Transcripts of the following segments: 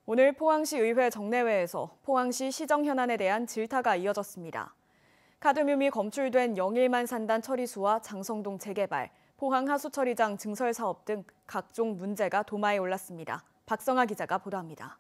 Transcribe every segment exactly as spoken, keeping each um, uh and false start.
오늘 포항시 의회 정례회에서 포항시 시정 현안에 대한 질타가 이어졌습니다. 카드뮴이 검출된 영일만 산단 처리수와 장성동 재개발, 포항 하수처리장 증설 사업 등 각종 문제가 도마에 올랐습니다. 박성아 기자가 보도합니다.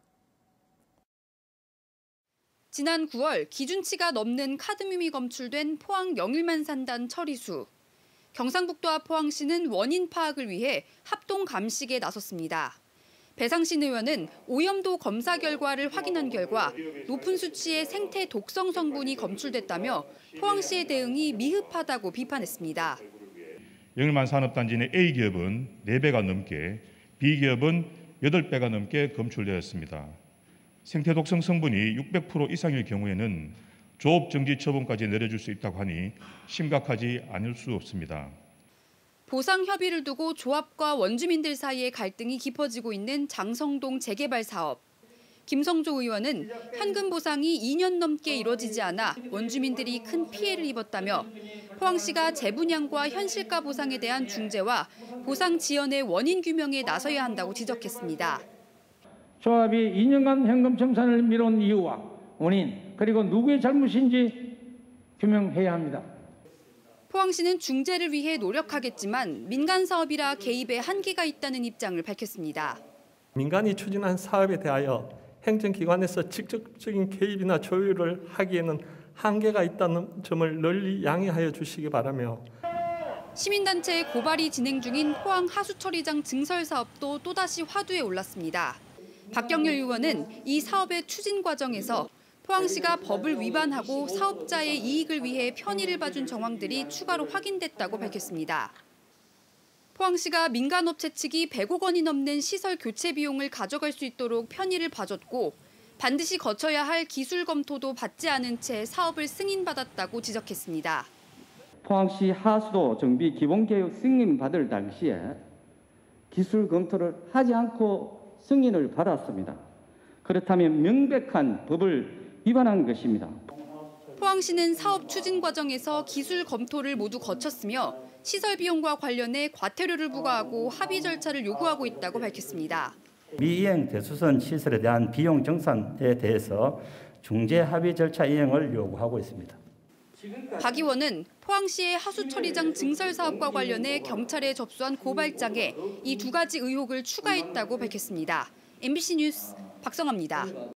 지난 구월 기준치가 넘는 카드뮴이 검출된 포항 영일만 산단 처리수. 경상북도와 포항시는 원인 파악을 위해 합동 감식에 나섰습니다. 배상신 의원은 오염도 검사 결과를 확인한 결과 높은 수치의 생태 독성 성분이 검출됐다며 포항시의 대응이 미흡하다고 비판했습니다. 영일만 산업단지 내 A기업은 네 배가 넘게, B기업은 여덟 배가 넘게 검출되었습니다. 생태 독성 성분이 육백 퍼센트 이상일 경우에는 조업 정지 처분까지 내려줄 수 있다고 하니 심각하지 않을 수 없습니다. 보상 협의를 두고 조합과 원주민들 사이의 갈등이 깊어지고 있는 장성동 재개발 사업. 김성조 의원은 현금 보상이 이 년 넘게 이뤄지지 않아 원주민들이 큰 피해를 입었다며 포항시가 재분양과 현실가 보상에 대한 중재와 보상 지연의 원인 규명에 나서야 한다고 지적했습니다. 조합이 이 년간 현금 청산을 미룬 이유와 원인, 그리고 누구의 잘못인지 규명해야 합니다. 포항시는 중재를 위해 노력하겠지만 민간 사업이라 개입에 한계가 있다는 입장을 밝혔습니다. 민간이 추진한 사업에 대하여 행정기관에서 직접적인 개입이나 조율을 하기에는 한계가 있다는 점을 널리 양해하여 주시기 바라며 시민단체의 고발이 진행 중인 포항 하수처리장 증설 사업도 또다시 화두에 올랐습니다. 박경렬 의원은 이 사업의 추진 과정에서 포항시가 법을 위반하고 사업자의 이익을 위해 편의를 봐준 정황들이 추가로 확인됐다고 밝혔습니다. 포항시가 민간업체 측이 백억 원이 넘는 시설 교체 비용을 가져갈 수 있도록 편의를 봐줬고 반드시 거쳐야 할 기술 검토도 받지 않은 채 사업을 승인받았다고 지적했습니다. 포항시 하수도 정비 기본계획 승인받을 당시에 기술 검토를 하지 않고 승인을 받았습니다. 그렇다면 명백한 법을 위반한 것입니다. 포항시는 사업 추진 과정에서 기술 검토를 모두 거쳤으며 시설 비용과 관련해 과태료를 부과하고 합의 절차를 요구하고 있다고 밝혔습니다. 미이행 대수선 시설에 대한 비용 정산에 대해서 중재 합의 절차 이행을 요구하고 있습니다. 박 의원은 포항시의 하수처리장 증설 사업과 관련해 경찰에 접수한 고발장에 이 두 가지 의혹을 추가했다고 밝혔습니다. 엠비씨 뉴스 박성아입니다.